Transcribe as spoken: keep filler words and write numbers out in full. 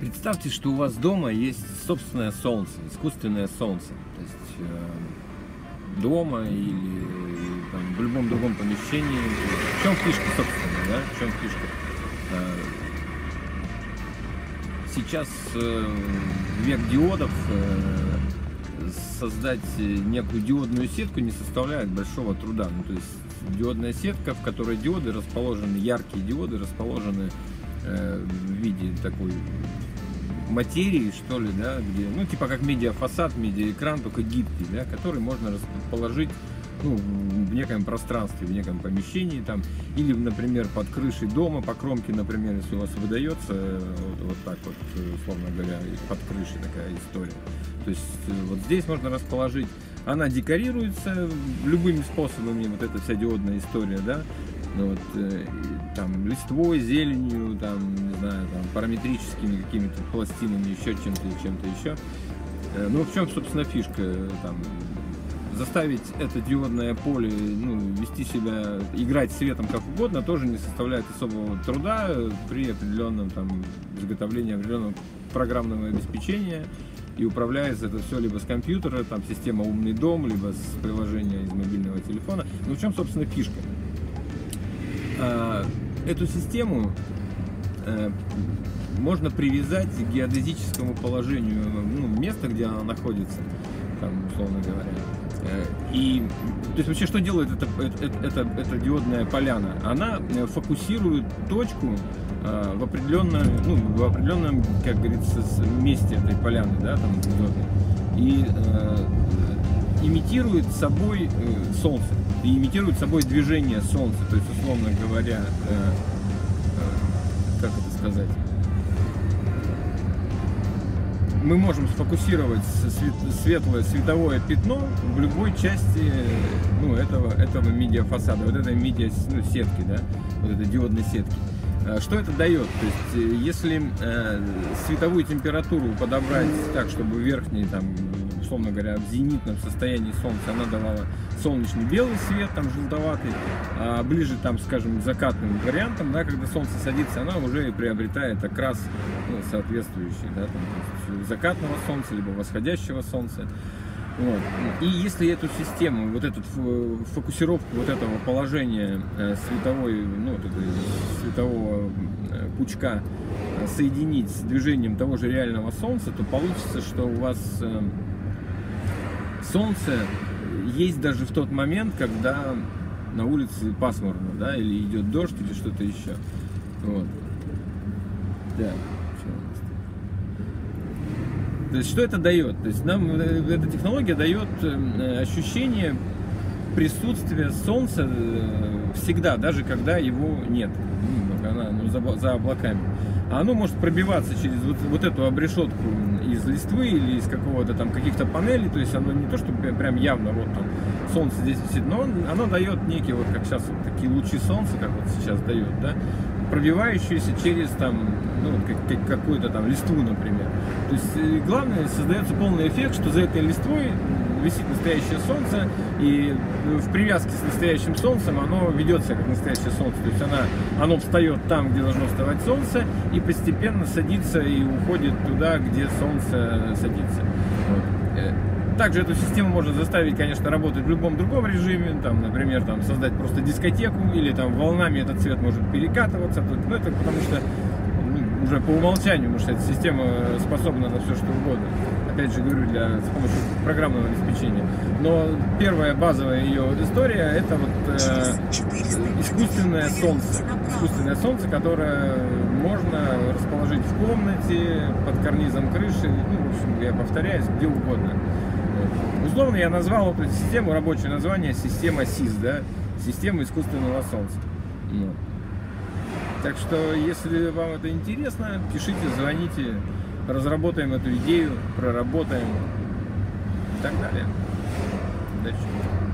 Представьте, что у вас дома есть собственное солнце, искусственное солнце. То есть э, дома или там, в любом другом помещении. В чем фишка, собственно, да? В чем фишка? Э, сейчас э, век диодов, э, создать некую диодную сетку не составляет большого труда. Ну, то есть диодная сетка, в которой диоды расположены, яркие диоды расположены э, в виде такой материи, что ли, да, где, ну, типа как медиафасад, медиаэкран, только гибкий, да, который можно расположить, ну, в неком пространстве, в неком помещении, там, или, например, под крышей дома, по кромке, например, если у вас выдается, вот, вот так вот, условно говоря, под крышей такая история. То есть вот здесь можно расположить, она декорируется любыми способами, вот эта вся диодная история, да, вот, там, листвой, зеленью, там, не знаю, там, параметрическими какими-то пластинами, еще чем-то, чем-то еще. Ну, в чем, собственно, фишка, там, заставить это диодное поле, ну, вести себя, играть светом как угодно, тоже не составляет особого труда при определенном, там, изготовлении определенного программного обеспечения, и управляется это все либо с компьютера, там, система «Умный дом», либо с приложения из мобильного телефона. Ну, в чем, собственно, фишка? Эту систему можно привязать к геодезическому положению, ну, места, где она находится, там, условно говоря. И, то есть, вообще, что делает эта, эта, эта, эта диодная поляна? Она фокусирует точку в определенном, ну, в определенном, как говорится, месте этой поляны, да, там, диодной, и э, имитирует собой э, солнце. И имитирует собой движение солнца, то есть, условно говоря, э, э, как это сказать, мы можем сфокусировать свет, светлое световое пятно в любой части, ну, этого, этого медиафасада, вот этой медиа, ну, сетки, да, вот этой диодной сетки. Что это дает? То есть, если э, световую температуру подобрать так, чтобы верхний, там, условно говоря, в зенитном состоянии солнца она давала солнечный белый свет, там, желтоватый, а ближе, там, скажем, к закатным вариантам, да, когда солнце садится, она уже приобретает окрас, ну, соответствующий, да, там, закатного солнца, либо восходящего солнца. Вот. И если эту систему, вот эту фокусировку вот этого положения световой, ну, вот этого светового пучка соединить с движением того же реального солнца, то получится, что у вас солнце есть даже в тот момент, когда на улице пасмурно, да, или идет дождь, или что-то еще. Вот. Да. То есть, что это дает? То есть, нам эта технология дает ощущение присутствия солнца всегда, даже когда его нет, ну, она, ну, за, за облаками. А оно может пробиваться через вот, вот эту обрешетку из листвы или из какого-то там каких-то панелей. То есть, оно не то, что прям явно вот там солнце здесь висит, но оно дает некие, вот как сейчас, вот такие лучи солнца, как вот сейчас дает, да, пробивающиеся через там, ну, как, как, какую-то там листву, например. То есть главное, создается полный эффект, что за этой листвой висит настоящее солнце, и в привязке с настоящим солнцем оно ведет себя как настоящее солнце. То есть она, оно встает там, где должно вставать солнце, и постепенно садится и уходит туда, где солнце садится. Вот. Также эту систему можно заставить, конечно, работать в любом другом режиме, там, например, там, создать просто дискотеку, или там волнами этот цвет может перекатываться, ну, это потому что, ну, уже по умолчанию, потому что эта система способна на все что угодно, опять же говорю, для, с помощью программного обеспечения. Но первая базовая ее история — это вот э, искусственное солнце, искусственное солнце, которое можно расположить в комнате, под карнизом крыши, ну, в общем, я повторяюсь, где угодно. Условно я назвал эту систему, рабочее название, система СИС, да, система искусственного солнца. Ну. Так что, если вам это интересно, пишите, звоните, разработаем эту идею, проработаем и так далее. Удачи.